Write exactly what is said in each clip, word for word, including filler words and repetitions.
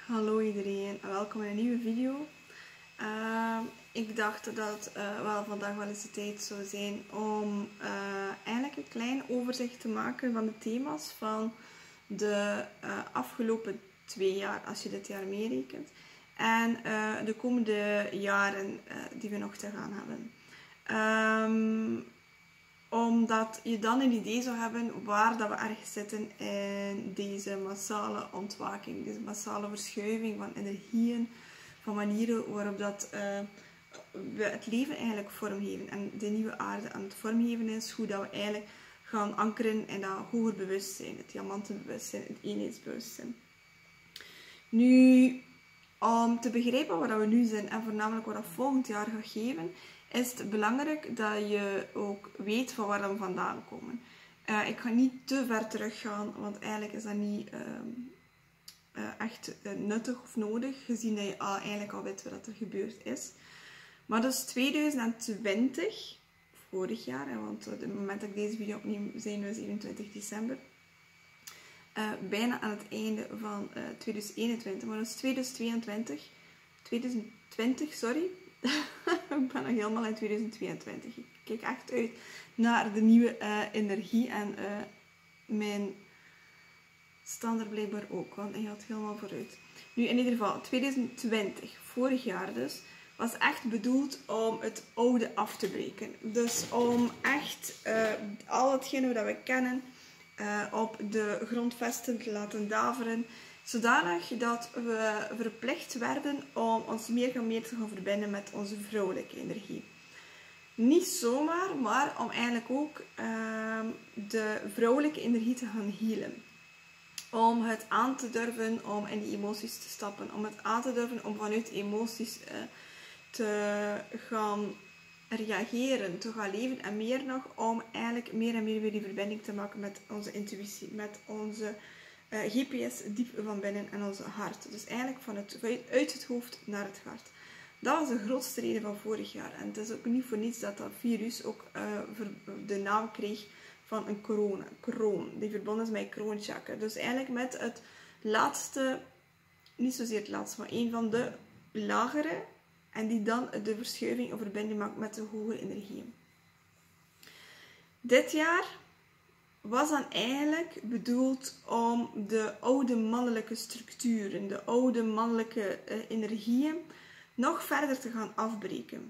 Hallo iedereen en welkom in een nieuwe video. Uh, ik dacht dat uh, wel vandaag wel eens de tijd zou zijn om uh, eigenlijk een klein overzicht te maken van de thema's van de uh, afgelopen twee jaar, als je dit jaar meerekent. En uh, de komende jaren uh, die we nog te gaan hebben. Um, omdat je dan een idee zou hebben waar dat we ergens zitten in deze massale ontwaking, deze massale verschuiving van energieën, van manieren waarop dat, uh, we het leven eigenlijk vormgeven en de nieuwe aarde aan het vormgeven is, hoe dat we eigenlijk gaan ankeren in dat hoger bewustzijn, het diamantenbewustzijn, het eenheidsbewustzijn. Nu, om te begrijpen waar we nu zijn en voornamelijk wat dat volgend jaar gaat geven, is het belangrijk dat je ook weet van waar we vandaan komen. Uh, ik ga niet te ver teruggaan, want eigenlijk is dat niet uh, uh, echt uh, nuttig of nodig, gezien dat je al, eigenlijk al weet wat er gebeurd is. Maar dus twintig twintig, vorig jaar, hè, want op het moment dat ik deze video opneem zijn we zevenentwintig december. Uh, bijna aan het einde van uh, twintig eenentwintig, maar dus twintig tweeëntwintig, twintig twintig, sorry. Ik ben nog helemaal in twintig tweeëntwintig. Ik kijk echt uit naar de nieuwe uh, energie en uh, mijn standaard blijkbaar ook, want hij gaat helemaal vooruit. Nu in ieder geval, twintig twintig, vorig jaar dus, was echt bedoeld om het oude af te breken. Dus om echt uh, al hetgene dat we kennen uh, op de grondvesten te laten daveren. Zodanig dat we verplicht werden om ons meer en meer te gaan verbinden met onze vrouwelijke energie. Niet zomaar, maar om eigenlijk ook uh, de vrouwelijke energie te gaan healen. Om het aan te durven om in die emoties te stappen. Om het aan te durven om vanuit emoties uh, te gaan reageren, te gaan leven. En meer nog om eigenlijk meer en meer weer die verbinding te maken met onze intuïtie, met onze Uh, G P S diep van binnen en onze hart. Dus eigenlijk van het, uit het hoofd naar het hart. Dat was de grootste reden van vorig jaar. En het is ook niet voor niets dat dat virus ook uh, de naam kreeg van een corona, kroon. Die verbonden is met kroonchakra. Dus eigenlijk met het laatste, niet zozeer het laatste, maar een van de lagere. En die dan de verschuiving of verbinding maakt met de hogere energieën. Dit jaar was dan eigenlijk bedoeld om de oude mannelijke structuren, de oude mannelijke uh, energieën, nog verder te gaan afbreken.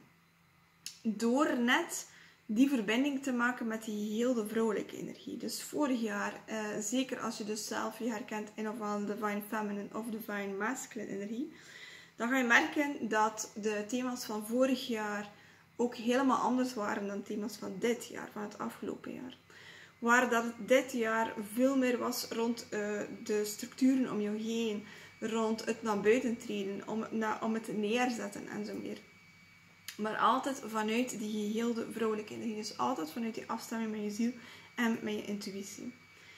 Door net die verbinding te maken met die heel de vrouwelijke energie. Dus vorig jaar, uh, zeker als je dus zelf je herkent in ofwel Divine Feminine of Divine Masculine energie, dan ga je merken dat de thema's van vorig jaar ook helemaal anders waren dan thema's van dit jaar, van het afgelopen jaar. Waar dat het dit jaar veel meer was rond uh, de structuren om jou heen, rond het naar buiten treden, om het, na, om het neerzetten en zo meer. Maar altijd vanuit die geheelde vrouwelijke energie, dus altijd vanuit die afstemming met je ziel en met je intuïtie.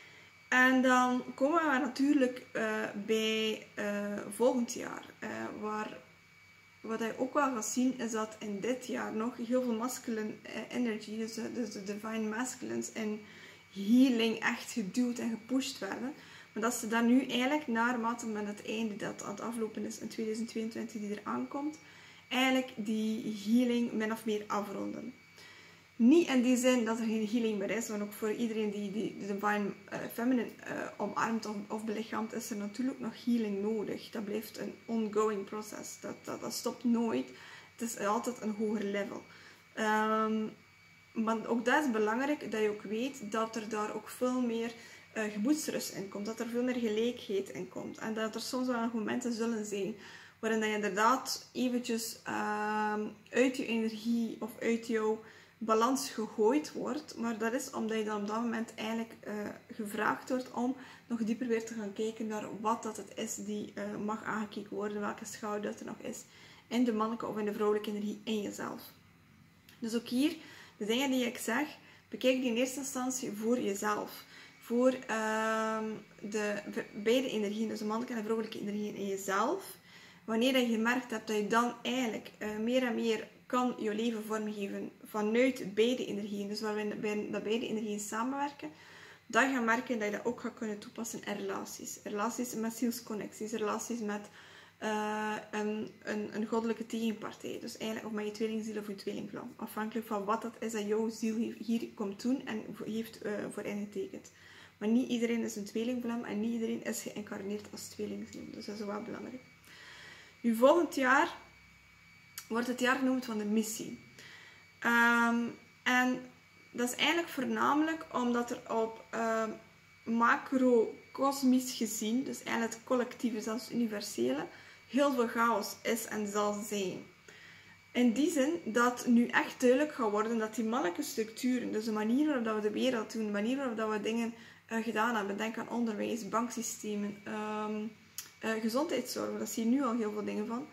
En dan komen we natuurlijk uh, bij uh, volgend jaar, uh, waar wat je ook wel gaat zien is dat in dit jaar nog heel veel masculine uh, energy, dus, dus de divine masculines en healing echt geduwd en gepusht werden. Maar dat ze dan nu eigenlijk naarmate met het einde dat aan het aflopen is in twintig tweeëntwintig die er aankomt, eigenlijk die healing min of meer afronden. Niet in die zin dat er geen healing meer is, want ook voor iedereen die, die de divine uh, feminine uh, omarmt of, of belichaamt, is er natuurlijk nog healing nodig. Dat blijft een ongoing proces. Dat, dat, dat stopt nooit. Het is altijd een hoger level. Um, Maar ook dat is belangrijk, dat je ook weet dat er daar ook veel meer uh, gemoedsrust in komt. Dat er veel meer gelijkheid in komt. En dat er soms wel momenten zullen zijn waarin dat je inderdaad eventjes uh, uit je energie of uit jouw balans gegooid wordt. Maar dat is omdat je dan op dat moment eigenlijk uh, gevraagd wordt om nog dieper weer te gaan kijken naar wat dat het is die uh, mag aangekeken worden. Welke schouw dat er nog is in de mannelijke of in de vrouwelijke energie in jezelf. Dus ook hier, de dingen die ik zeg, bekijk die in eerste instantie voor jezelf. Voor uh, de beide energieën, dus de mannelijke en de vrouwelijke energieën in jezelf. Wanneer dat je gemerkt hebt dat je dan eigenlijk uh, meer en meer kan je leven vormgeven vanuit beide energieën. Dus waarbij dat beide energieën samenwerken. dan ga je merken dat je dat ook gaat kunnen toepassen in relaties. Relaties met zielsconnecties, relaties met uh, een, een, een goddelijke tegenpartij. Dus eigenlijk of met je tweelingziel of je tweelingvlam. Afhankelijk van wat dat is dat jouw ziel hier komt doen en heeft uh, voor ingetekend. Maar niet iedereen is een tweelingvlam en niet iedereen is geïncarneerd als tweelingziel. Dus dat is wel belangrijk. Nu, volgend jaar wordt het jaar genoemd van de missie. Um, en dat is eigenlijk voornamelijk omdat er op uh, macro-kosmisch gezien, dus eigenlijk het collectieve, zelfs het universele, heel veel chaos is en zal zijn. In die zin dat nu echt duidelijk gaat worden dat die mannelijke structuren, dus de manier waarop we de wereld doen, de manier waarop we dingen uh, gedaan hebben, denk aan onderwijs, banksystemen, um, uh, gezondheidszorg, daar zie je nu al heel veel dingen van.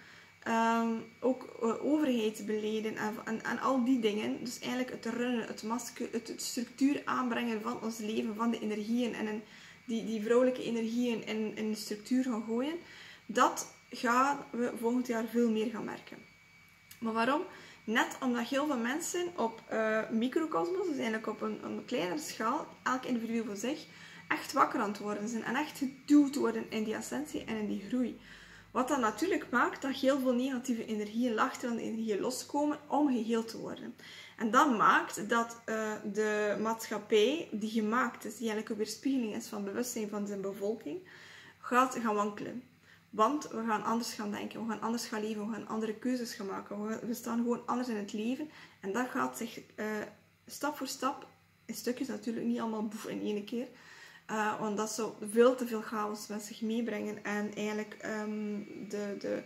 Um, ook uh, overheidsbeleiden en, en, en al die dingen. Dus eigenlijk het runnen, het, maske, het, het structuur aanbrengen van ons leven, van de energieën en in, die, die vrouwelijke energieën in, in de structuur gaan gooien. Dat gaan we volgend jaar veel meer gaan merken. Maar waarom? Net omdat heel veel mensen op uh, microcosmos, dus eigenlijk op een, een kleinere schaal, elk individu voor zich, echt wakker aan het worden zijn en echt geduwd worden in die ascensie en in die groei. Wat dan natuurlijk maakt dat heel veel negatieve energieën, lachterende energieën loskomen om geheeld te worden. En dat maakt dat uh, de maatschappij die gemaakt is, die eigenlijk een weerspiegeling is van het bewustzijn van zijn bevolking, gaat gaan wankelen. Want we gaan anders gaan denken, we gaan anders gaan leven, we gaan andere keuzes gaan maken. We, we staan gewoon anders in het leven. En dat gaat zich uh, stap voor stap, in stukjes natuurlijk niet allemaal boef in één keer, Uh, want dat zou veel te veel chaos met zich meebrengen en eigenlijk um, de, de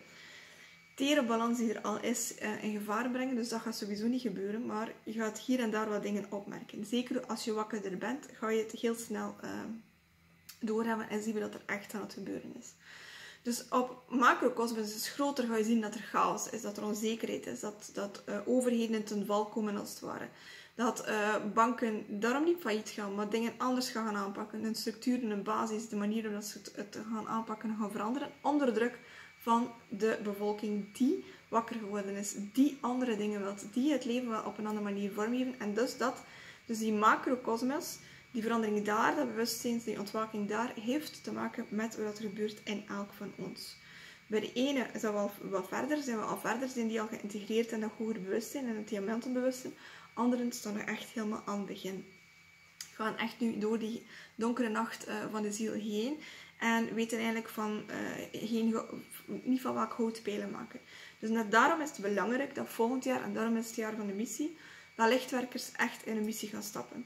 tere balans die er al is uh, in gevaar brengen. Dus dat gaat sowieso niet gebeuren, maar je gaat hier en daar wat dingen opmerken. Zeker als je wakkerder bent, ga je het heel snel uh, doorhebben en zien we dat er echt aan het gebeuren is. Dus op macrocosmos is groter ga je zien dat er chaos is, dat er onzekerheid is, dat, dat uh, overheden ten val komen als het ware. Dat uh, banken daarom niet failliet gaan, maar dingen anders gaan aanpakken. Hun structuren, hun basis, de manier waarop ze het, het gaan aanpakken gaan veranderen. Onder druk van de bevolking die wakker geworden is. Die andere dingen wil, die het leven wel op een andere manier vormgeven. En dus dat, dus die macrocosmos, die verandering daar, dat bewustzijn, die ontwaking daar, heeft te maken met wat er gebeurt in elk van ons. Bij de ene is dat wel wat verder, zijn we al verder, zijn die al geïntegreerd in dat hoger bewustzijn, in het diamantenbewustzijn. Anderen staan er echt helemaal aan het begin. We gaan echt nu door die donkere nacht uh, van de ziel heen. En weten eigenlijk van, uh, geen, niet van welk hout pijlen maken. Dus net daarom is het belangrijk dat volgend jaar, en daarom is het jaar van de missie, dat lichtwerkers echt in een missie gaan stappen.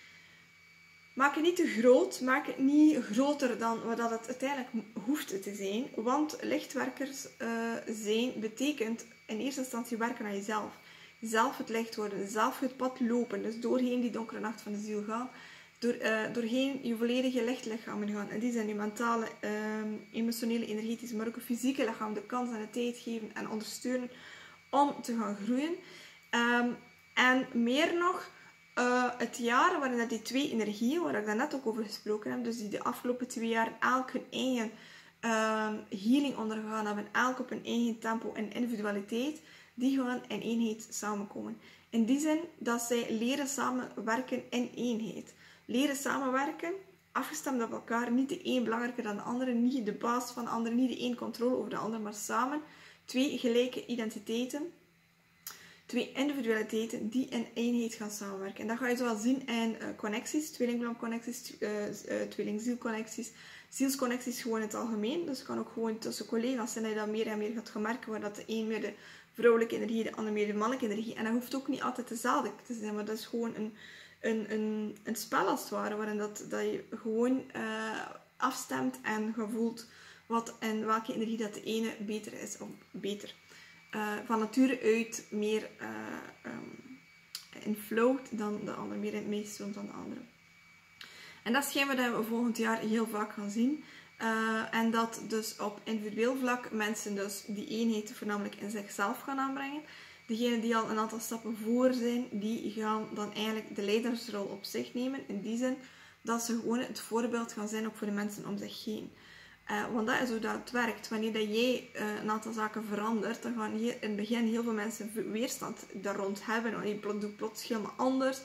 Maak het niet te groot, maak het niet groter dan wat het uiteindelijk hoeft te zijn. Want lichtwerkers uh, zijn betekent in eerste instantie werken aan jezelf. Zelf het licht worden, zelf het pad lopen, dus doorheen die donkere nacht van de ziel gaan, door, uh, doorheen je volledige lichtlichamen gaan. En die zijn je mentale, uh, emotionele, energetische, maar ook een fysieke lichaam de kans en de tijd geven en ondersteunen om te gaan groeien. Um, en meer nog, uh, het jaar waarin dat die twee energieën, waar ik daarnet ook over gesproken heb, dus die de afgelopen twee jaar elk hun eigen uh, healing ondergaan hebben, elk op hun eigen tempo en individualiteit, die gaan in eenheid samenkomen. In die zin dat zij leren samenwerken in eenheid. Leren samenwerken, afgestemd op elkaar, niet de een belangrijker dan de andere, niet de baas van de ander, niet de een controle over de ander, maar samen twee gelijke identiteiten, twee individualiteiten die in eenheid gaan samenwerken. En dat ga je zo wel zien in uh, connecties, tweelingblamconnecties, uh, uh, tweelingzielconnecties, zielsconnecties gewoon in het algemeen. Dus het kan ook gewoon tussen collega's zijn dat je dat meer en meer gaat gaan merken, waar dat de een meer de vrouwelijke energie, de ander meer de mannelijke energie. En dat hoeft ook niet altijd dezelfde te zijn, maar dat is gewoon een, een, een, een spel als het ware, waarin dat, dat je gewoon uh, afstemt en gevoelt wat en welke energie dat de ene beter is, of beter. Uh, van nature uit meer uh, um, inflowt dan de ander, meer in het meestroomt dan de andere. En dat schijnen we dat we volgend jaar heel vaak gaan zien. Uh, en dat dus op individueel vlak mensen dus die eenheid voornamelijk in zichzelf gaan aanbrengen. Degenen die al een aantal stappen voor zijn, die gaan dan eigenlijk de leidersrol op zich nemen. In die zin dat ze gewoon het voorbeeld gaan zijn ook voor de mensen om zich heen. Uh, want dat is hoe dat het werkt. Wanneer dat jij uh, een aantal zaken verandert, dan gaan hier in het begin heel veel mensen weerstand daar rond hebben. Want je doet plots helemaal anders.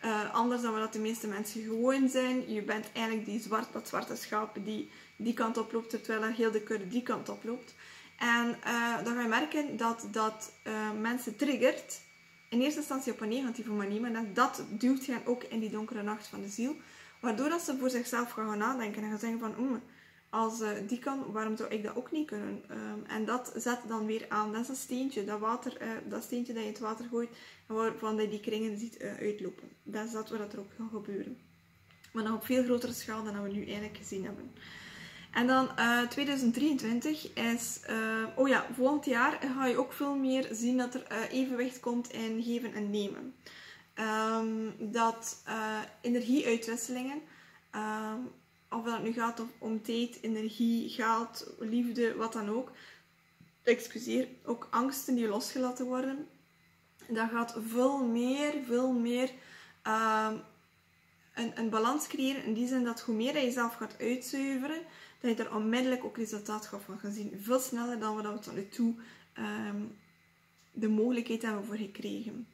Uh, anders dan wat de meeste mensen gewoon zijn. Je bent eigenlijk die zwart, dat zwarte schaap die die kant oploopt, terwijl heel de kudde die kant oploopt. En uh, dan ga je merken dat dat uh, mensen triggert. In eerste instantie op een negatieve manier, maar dat duwt hen ook in die donkere nacht van de ziel. Waardoor dat ze voor zichzelf gaan nadenken en gaan zeggen van, mm, als uh, die kan, waarom zou ik dat ook niet kunnen? Um, en dat zet dan weer aan. Dat is een steentje, dat, water, uh, dat steentje dat je in het water gooit en waarvan je die kringen ziet uh, uitlopen. Dat is dat wat er ook gaat gebeuren. Maar nog op veel grotere schaal dan we nu eigenlijk gezien hebben. En dan uh, tweeduizend drieëntwintig is, uh, oh ja, volgend jaar ga je ook veel meer zien dat er uh, evenwicht komt in geven en nemen. Um, dat uh, energieuitwisselingen, um, of dat het nu gaat om, om tijd, energie, geld, liefde, wat dan ook, excuseer, ook angsten die losgelaten worden, dat gaat veel meer, veel meer um, een, een balans creëren in die zin dat hoe meer je jezelf gaat uitzuiveren, dat je er onmiddellijk ook resultaat gaat van gaan zien. Veel sneller dan we dat tot nu toe um, de mogelijkheid hebben voor gekregen.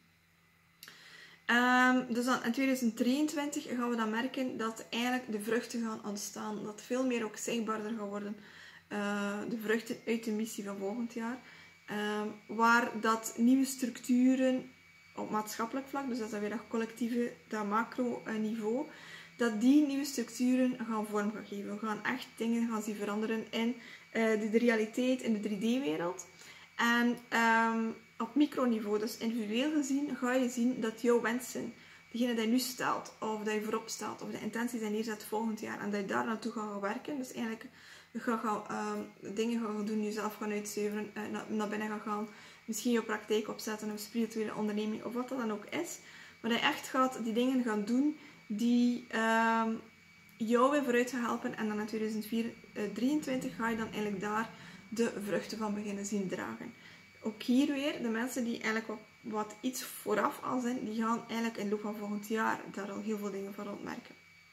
Um, dus dan in tweeduizend drieëntwintig gaan we dan merken dat eigenlijk de vruchten gaan ontstaan. Dat veel meer ook zichtbaarder gaan worden. Uh, de vruchten uit de missie van volgend jaar. Um, waar dat nieuwe structuren op maatschappelijk vlak, dus dat is dan weer dat collectieve, dat macro niveau, dat die nieuwe structuren gaan vorm gaan geven. We gaan echt dingen gaan zien veranderen in uh, de, de realiteit, in de drie D-wereld. En um, op microniveau, dus individueel gezien, ga je zien dat jouw wensen, degene die je nu stelt, of dat je voorop stelt, of de intenties die je neerzet volgend jaar, en dat je daar naartoe gaat gaan werken. Dus eigenlijk je gaat gaan, um, dingen gaan doen, jezelf gaan uitzuiveren, uh, naar, naar binnen gaan gaan, misschien je praktijk opzetten, of spirituele onderneming, of wat dat dan ook is. Maar dat je echt gaat die dingen gaan doen die um, jou weer vooruit gaan helpen. En dan in tweeduizend drieëntwintig ga je dan eigenlijk daar de vruchten van beginnen zien dragen. Ook hier weer, de mensen die eigenlijk wat, wat iets vooraf al zijn, die gaan eigenlijk in de loop van volgend jaar daar al heel veel dingen van opmerken.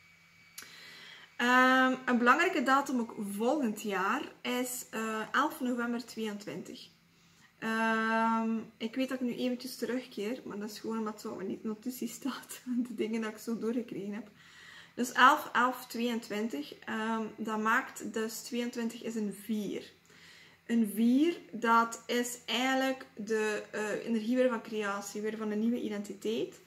Um, een belangrijke datum ook volgend jaar is uh, elf november tweeëntwintig. Um, ik weet dat ik nu eventjes terugkeer, maar dat is gewoon omdat het zo in die notitie staat, de dingen dat ik zo doorgekregen heb. Dus elf elf tweeëntwintig, um, dat maakt dus tweeëntwintig is een vier. Een vier, dat is eigenlijk de uh, energie weer van creatie, weer van een nieuwe identiteit.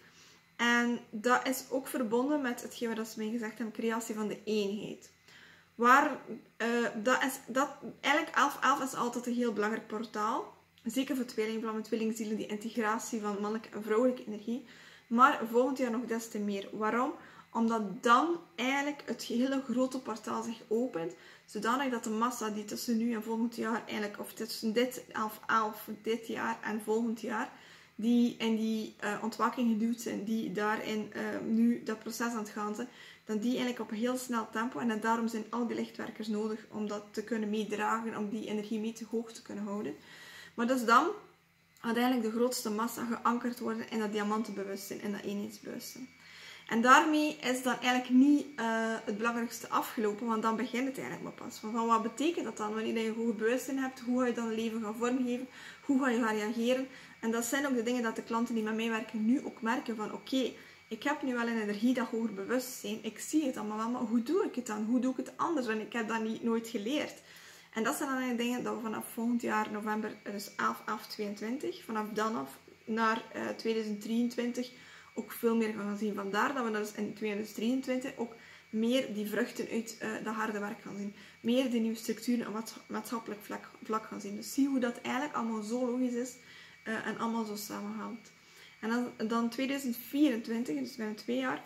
En dat is ook verbonden met hetgeen wat ze mij gezegd hebben, creatie van de eenheid. Waar, uh, dat is, dat, eigenlijk elf elf is altijd een heel belangrijk portaal. Zeker voor tweelingvlammen, tweelingzielen, die integratie van mannelijke en vrouwelijke energie. Maar volgend jaar nog des te meer. Waarom? Omdat dan eigenlijk het hele grote portaal zich opent. Zodanig dat de massa die tussen nu en volgend jaar, eigenlijk, of tussen dit elf elf, dit jaar en volgend jaar, die in die uh, ontwaking geduwd zijn, die daarin uh, nu dat proces aan het gaan zijn, dan die eigenlijk op een heel snel tempo. En daarom zijn al die lichtwerkers nodig om dat te kunnen meedragen, om die energie mee te hoog te kunnen houden. Maar dus dan uiteindelijk de grootste massa geankerd worden in dat diamantenbewustzijn, in dat eenheidsbewustzijn. En daarmee is dan eigenlijk niet uh, het belangrijkste afgelopen, want dan begint het eigenlijk maar pas. Van, van wat betekent dat dan? Wanneer je hoog bewustzijn hebt, hoe ga je dan het leven gaan vormgeven? Hoe ga je gaan reageren? En dat zijn ook de dingen dat de klanten die met mij werken nu ook merken van oké, okay, ik heb nu wel een energie dat hoger bewustzijn, ik zie het allemaal wel, maar hoe doe ik het dan? Hoe doe ik het anders? Want ik heb dat niet, nooit geleerd. En dat zijn dan eigenlijk dingen dat we vanaf volgend jaar november, dus elf elf tweeëntwintig, vanaf dan af naar uh, tweeduizend drieëntwintig ook veel meer gaan zien. Vandaar dat we dus in tweeduizend drieëntwintig ook meer die vruchten uit uh, dat harde werk gaan zien. Meer die nieuwe structuren op maatschappelijk vlak, vlak gaan zien. Dus zie hoe dat eigenlijk allemaal zo logisch is uh, en allemaal zo samenhangt. En dan, dan tweeduizend vierentwintig, dus binnen twee jaar,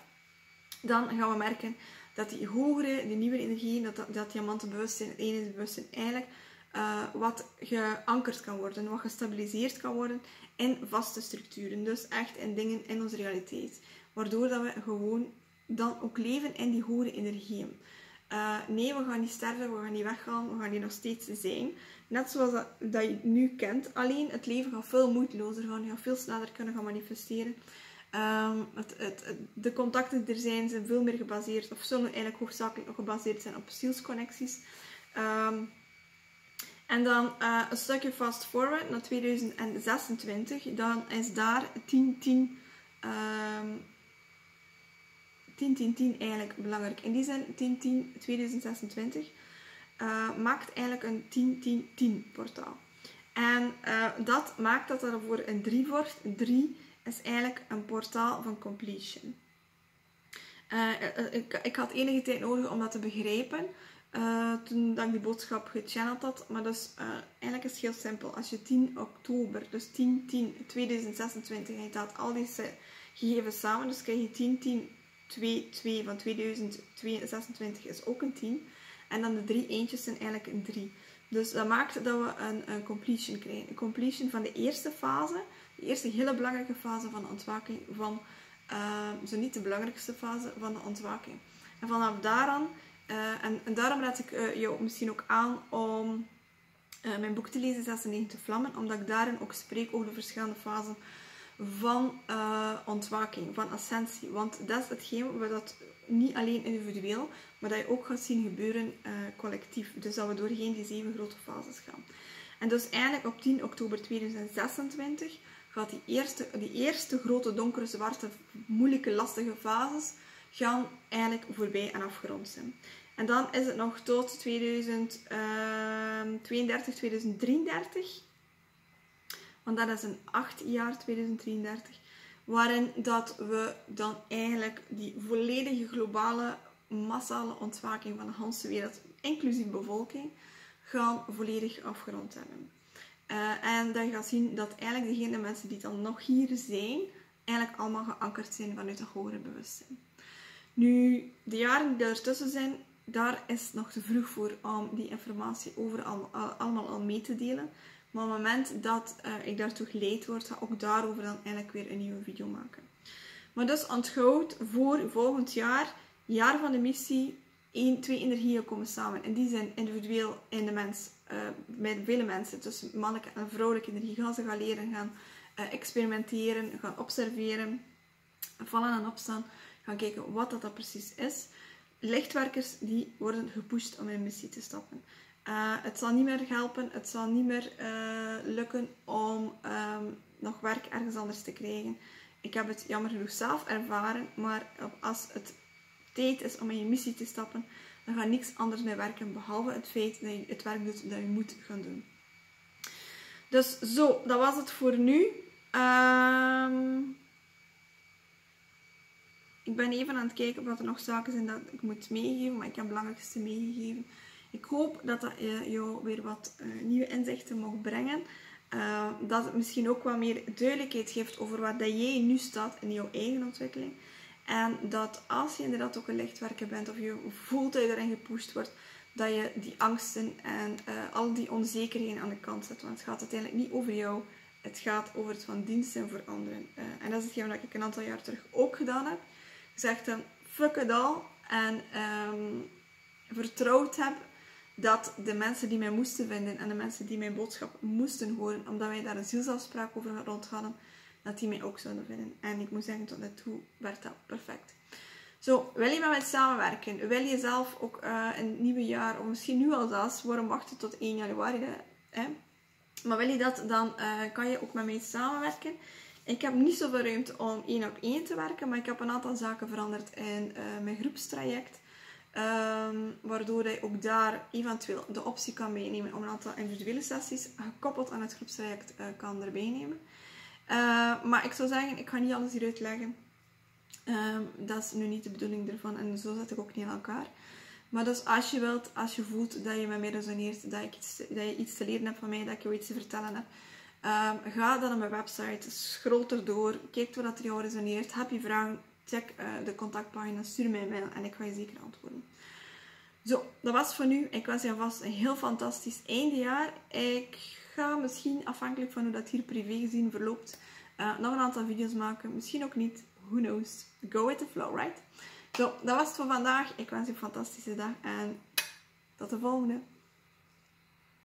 dan gaan we merken dat die hogere, die nieuwe energieën, dat, dat, dat diamantenbewustzijn, het eenheidsbewustzijn eigenlijk uh, wat geankerd kan worden, wat gestabiliseerd kan worden in vaste structuren. Dus echt in dingen in onze realiteit. Waardoor dat we gewoon dan ook leven in die hogere energieën. Uh, nee, we gaan niet sterven, we gaan niet weggaan, we gaan hier nog steeds zijn. Net zoals dat, dat je nu kent. Alleen het leven gaat veel moeitelozer gaan, je gaat veel sneller kunnen gaan manifesteren. Um, het, het, het, de contacten die er zijn, zijn veel meer gebaseerd, of zullen eigenlijk hoofdzakelijk nog gebaseerd zijn op zielsconnecties. Um, en dan uh, een stukje fast forward naar tweeduizend zesentwintig, dan is daar tien tien um, tien tien tien eigenlijk belangrijk. In die zin, tien tien tweeduizend zesentwintig uh, maakt eigenlijk een tien tien tien portaal. En uh, dat maakt dat er voor een drie wordt. drie is eigenlijk een portaal van completion. Uh, ik, ik had enige tijd nodig om dat te begrijpen. Uh, toen dat ik die boodschap gechanneld had. Maar dus uh, eigenlijk is het heel simpel. Als je tien oktober, dus tien tien tweeduizend zesentwintig, en je telt al deze gegevens samen. Dus krijg je tien tien twee twee van tweeduizend zesentwintig is ook een tien. En dan de drie eentjes zijn eigenlijk een drie. Dus dat maakt dat we een, een completion krijgen. Een completion van de eerste fase. De eerste hele belangrijke fase van de ontwaking. Van, uh, zo niet de belangrijkste fase van de ontwaking. En vanaf daaraan, uh, en, en daarom raad ik uh, jou misschien ook aan om uh, mijn boek te lezen, zesennegentig Vlammen. Omdat ik daarin ook spreek over de verschillende fasen van uh, ontwaking, van ascensie. Want dat is hetgeen wat dat niet alleen individueel, maar dat je ook gaat zien gebeuren uh, collectief. Dus dat we doorheen die zeven grote fases gaan. En dus eigenlijk op tien oktober tweeduizend zesentwintig gaat die eerste, die eerste grote donkere, zwarte, moeilijke, lastige fases gaan eigenlijk voorbij en afgerond zijn. En dan is het nog tot tweeduizend tweeëndertig, tweeduizend drieëndertig. Want dat is een acht jaar, tweeduizend drieëndertig. Waarin dat we dan eigenlijk die volledige globale massale ontwaking van de hele wereld, inclusief bevolking, gaan volledig afgerond hebben. Uh, en dat je gaat zien dat eigenlijk degene mensen die dan nog hier zijn, eigenlijk allemaal geankerd zijn vanuit een hogere bewustzijn. Nu, de jaren die ertussen zijn, daar is het nog te vroeg voor om die informatie over al, al, allemaal al mee te delen. Maar op het moment dat uh, ik daartoe geleid word, ga ik ook daarover dan eigenlijk weer een nieuwe video maken. Maar dus onthoud voor volgend jaar, jaar van de missie, één, twee energieën komen samen. En die zijn individueel in de mens, uh, met vele mensen, dus mannelijke en vrouwelijke energie, gaan ze gaan leren, gaan uh, experimenteren, gaan observeren, vallen en opstaan, gaan kijken wat dat, dat precies is. Lichtwerkers die worden gepusht om in een missie te stappen. Uh, het zal niet meer helpen, het zal niet meer uh, lukken om um, nog werk ergens anders te krijgen. Ik heb het jammer genoeg zelf ervaren, maar als het tijd is om in je missie te stappen, dan gaat niks anders meer werken, behalve het feit dat je het werk doet dat je moet gaan doen. Dus zo, dat was het voor nu. Um, ik ben even aan het kijken of er nog zaken zijn dat ik moet meegeven, maar ik heb het belangrijkste meegegeven. Ik hoop dat dat jou weer wat uh, nieuwe inzichten mag brengen. Uh, dat het misschien ook wat meer duidelijkheid geeft over waar dat jij nu staat in jouw eigen ontwikkeling. En dat als je inderdaad ook een lichtwerker bent of je voelt dat je erin gepusht wordt, dat je die angsten en uh, al die onzekerheden aan de kant zet. Want het gaat uiteindelijk niet over jou. Het gaat over het van dienst zijn voor anderen. Uh, en dat is hetgeen wat ik een aantal jaar terug ook gedaan heb. Gezegd dan, fuck it all. En um, vertrouwd heb dat de mensen die mij moesten vinden en de mensen die mijn boodschap moesten horen, omdat wij daar een zielsafspraak over rond hadden, dat die mij ook zouden vinden. En ik moet zeggen, tot nu toe werd dat perfect. Zo, wil je met mij samenwerken? Wil je zelf ook uh, een nieuwe jaar, of misschien nu al zelfs, waarom wachten tot één januari? Hè? Maar wil je dat, dan uh, kan je ook met mij samenwerken. Ik heb niet zoveel ruimte om één op één te werken, maar ik heb een aantal zaken veranderd in uh, mijn groepstraject. Um, waardoor je ook daar eventueel de optie kan meenemen om een aantal individuele sessies gekoppeld aan het groepstraject uh, kan erbij nemen. Uh, maar ik zou zeggen, ik ga niet alles hieruit leggen. Um, dat is nu niet de bedoeling ervan en zo zet ik ook niet in elkaar. Maar dus als je wilt, als je voelt dat je met mij resoneert, dat, ik iets, dat je iets te leren hebt van mij, dat ik jou iets te vertellen heb, um, ga dan op mijn website, scroll erdoor, kijk wat er jou resoneert, heb je vragen, check uh, de contactpagina, stuur mij een mail en ik ga je zeker antwoorden. Zo, dat was voor nu. Ik wens je alvast een heel fantastisch eindejaar. Ik ga misschien, afhankelijk van hoe dat hier privé gezien verloopt, uh, nog een aantal video's maken. Misschien ook niet. Who knows? Go with the flow, right? Zo, dat was het voor vandaag. Ik wens je een fantastische dag en tot de volgende.